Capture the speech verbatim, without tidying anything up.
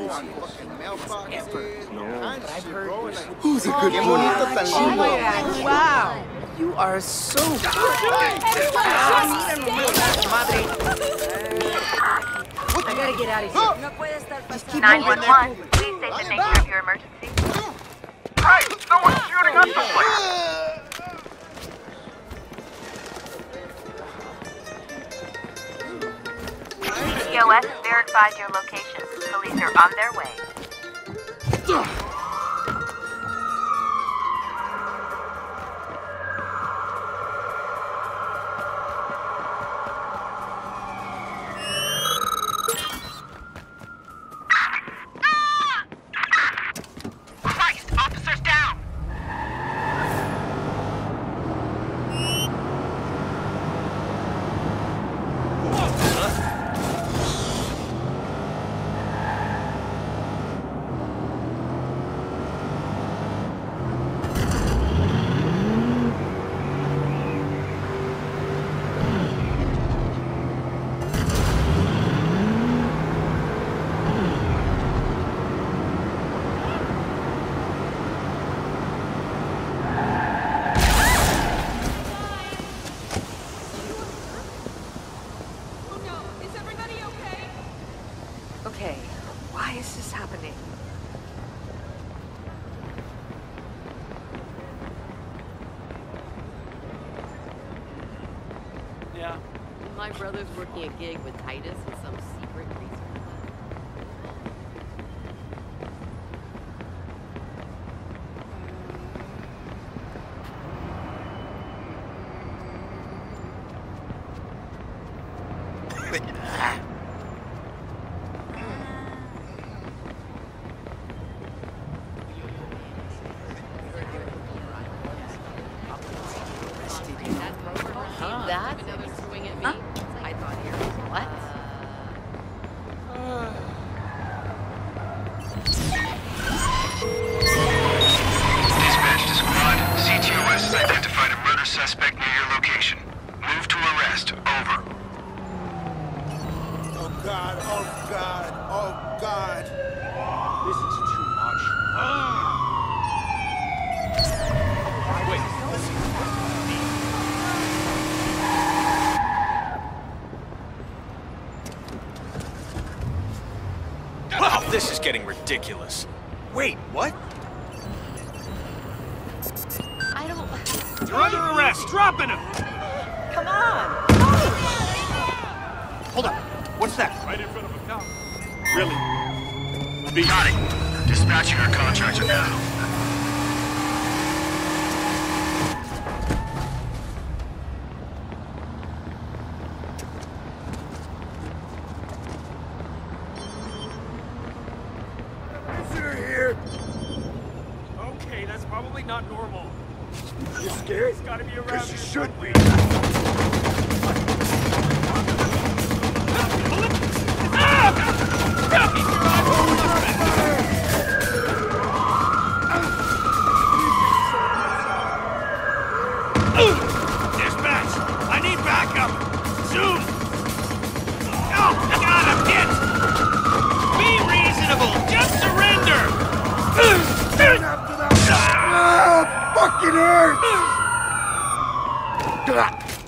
No. But I've heard Who's a good boy? Oh my God. Wow. You are so good. I gotta get out of here. nine one one, please state the nature of your emergency. Hey, someone's shooting up the place! C O S has verified your location. Police are on their way. Okay, why is this happening? Yeah. My brother's working a gig with Titus in some secret research. That's another swing at me. Huh? I thought here. What? Dispatch to squad. C T O S has identified a murder suspect near your location. Move to arrest. Over. Oh God, oh God, oh God. This is too much. Wait, listen. Wow, this is getting ridiculous. Wait, what? I don't... You're under arrest! Dropping him! Come on! Hold up. What's that? Right in front of a cop. Really? Be Got it. Dispatching our contractor now. Okay, that's probably not normal. You scared? It's gotta be around Because you here should somewhere. be. Dispatch! I need backup! Soon! Oh, God, I'm hit! Be reasonable! Just surrender! After that. Ah, fucking hurts!